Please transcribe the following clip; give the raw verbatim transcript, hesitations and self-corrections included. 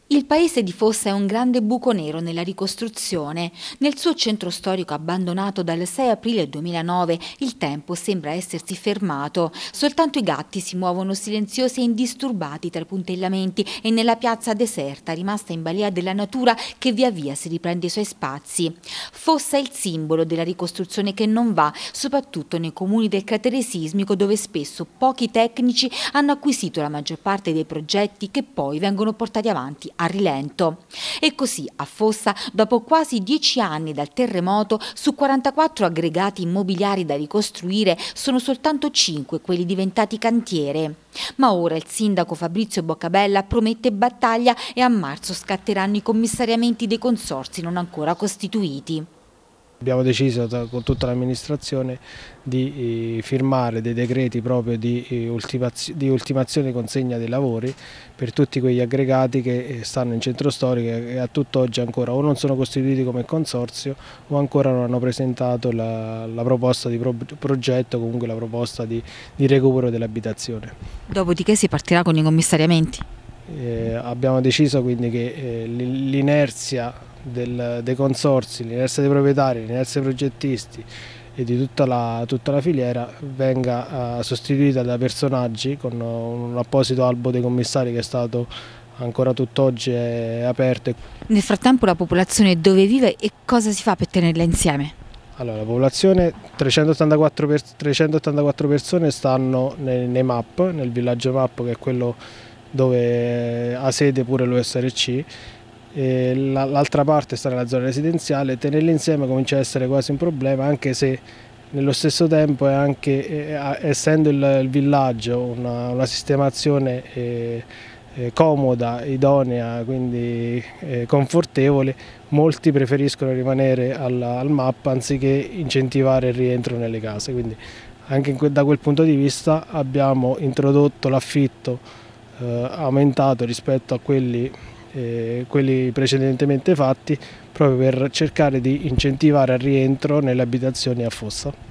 Il paese di Fossa è un grande buco nero nella ricostruzione. Nel suo centro storico abbandonato dal sei aprile duemilanove il tempo sembra essersi fermato. Soltanto i gatti si muovono silenziosi e indisturbati tra i puntellamenti e nella piazza deserta rimasta in balia della natura che via via si riprende i suoi spazi. Fossa è il simbolo della ricostruzione che non va, soprattutto nei comuni del cratere sismico dove spesso pochi tecnici hanno acquisito la maggior parte dei progetti che poi vengono portati avanti a rilento. E così a Fossa, dopo quasi dieci anni dal terremoto, su quarantaquattro aggregati immobiliari da ricostruire sono soltanto cinque quelli diventati cantiere. Ma ora il sindaco Fabrizio Boccabella promette battaglia e a marzo scatteranno i commissariamenti dei consorzi non ancora costituiti. Abbiamo deciso con tutta l'amministrazione di eh, firmare dei decreti proprio di, eh, ultimazio, di ultimazione e consegna dei lavori per tutti quegli aggregati che eh, stanno in centro storico e a tutt'oggi ancora o non sono costituiti come consorzio o ancora non hanno presentato la, la proposta di pro, progetto, comunque la proposta di, di recupero dell'abitazione. Dopodiché si partirà con i commissariamenti? Eh, abbiamo deciso quindi che eh, l'inerzia Del, dei consorzi, l'inerzia dei proprietari, l'inerzia dei progettisti e di tutta la, tutta la filiera venga uh, sostituita da personaggi con un apposito albo dei commissari che è stato ancora tutt'oggi aperto. Nel frattempo la popolazione dove vive e cosa si fa per tenerla insieme? Allora, la popolazione, trecentottantaquattro, per, trecentottantaquattro persone stanno nei, nei M A P, nel villaggio M A P che è quello dove ha sede pure l'U S R C. L'altra parte sta nella zona residenziale. Tenerli insieme comincia a essere quasi un problema, anche se nello stesso tempo è anche, eh, essendo il, il villaggio una, una sistemazione eh, eh, comoda, idonea, quindi eh, confortevole, molti preferiscono rimanere al, al M A P anziché incentivare il rientro nelle case. Quindi anche in, da quel punto di vista abbiamo introdotto l'affitto eh, aumentato rispetto a quelli Eh, quelli precedentemente fatti proprio per cercare di incentivare il rientro nelle abitazioni a Fossa.